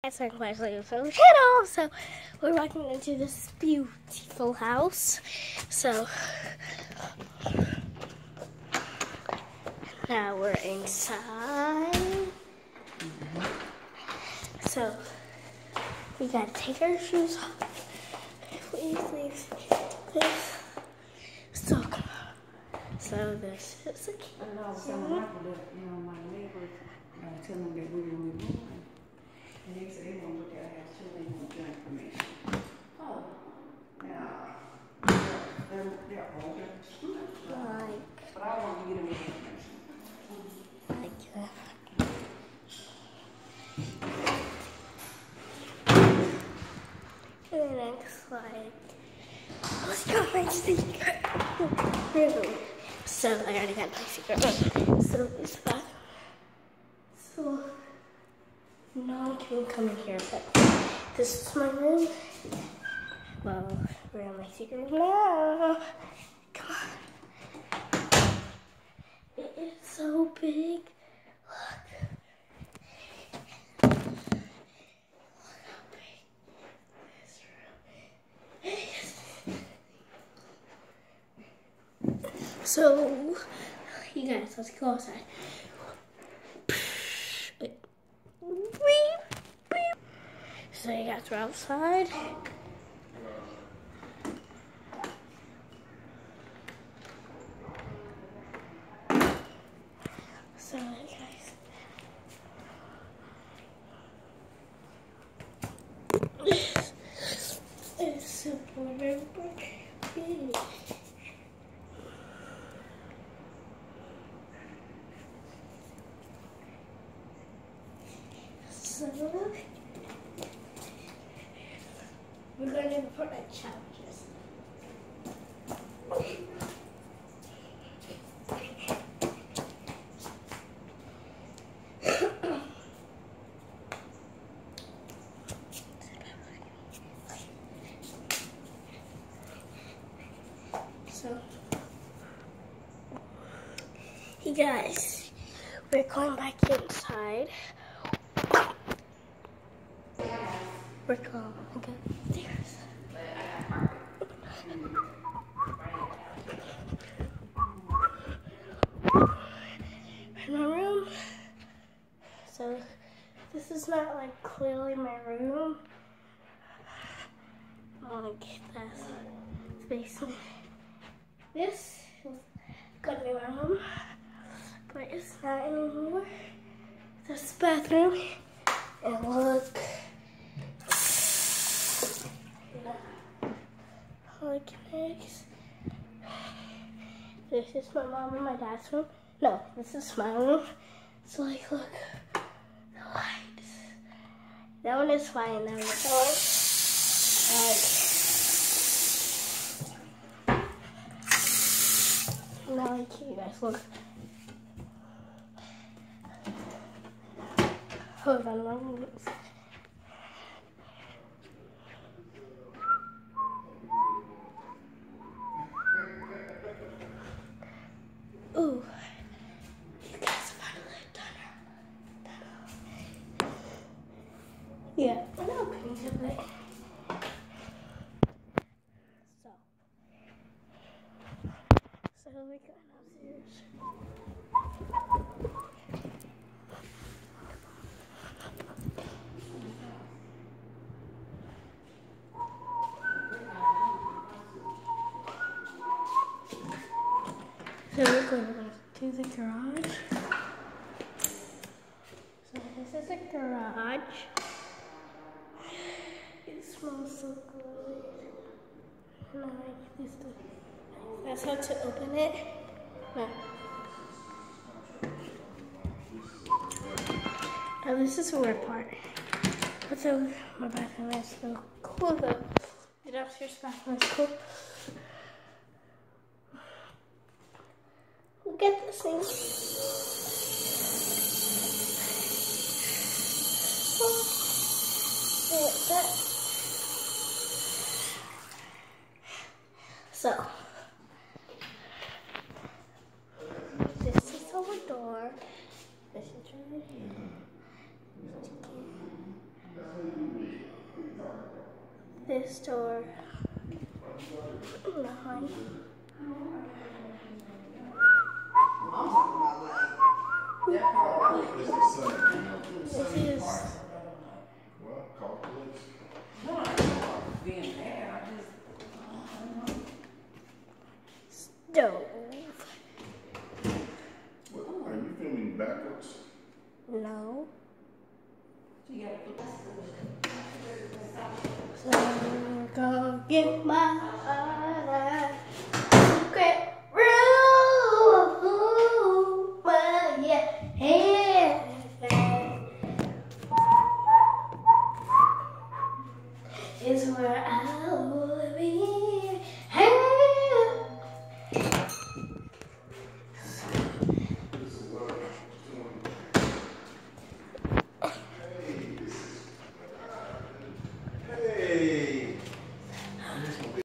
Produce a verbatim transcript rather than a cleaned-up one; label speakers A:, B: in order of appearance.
A: It's our Leslie from the channel. So we're walking into this beautiful house. So now we're inside. Mm-hmm. So we gotta take our shoes off. Please, please, please. So, so this is the kitchen.
B: And I was telling Michael that, you know, my neighbors uh, telling them that we were moving. And they said they want to look at our house too, they want your information. Oh. Yeah. They're, they're older.
A: Like,
B: but I want to get them information.
A: Like that. And then it's like, let's go my secret room. So I already got my secret room. So it's fine. So no one can come in here, but this is my room. Well, we're in my secret room now. Come on. It is so big. Look. Look how big this room is. So, you guys, let's go outside. So you guys are outside. So guys, it's super big. So we're going to put our challenges. So, hey guys, we're going back inside. We're going to go upstairs. In my room. So this is not like clearly my room. Like that's the basement. This is gonna be my room, but it's not anymore. This is the bathroom, and look. Like next. This is my mom and my dad's room. No, this is my room. So like, look, the lights. That one is fine. That one is like. Now I can you guys look. Hold on, let me move. Ooh, you guys finally done it. Yeah, I'm not opening it. So, so we got upstairs. So we're going to the garage. So this is a garage. It smells so good. And I like this. That's how to open it. No. Oh, this is the weird part. But so my bathroom is so cool though. The downstairs bathroom is cool. Look at this thing. So, this is our door. This is right here. this door behind.
B: I'm talking about like that part.
C: It's the same.
A: This is
C: Well, call police.
B: No, I don't know being there. I just, I don't know.
A: stove.
C: What, are you filming backwards?
A: No.
B: So you gotta put
A: So I'm gonna get my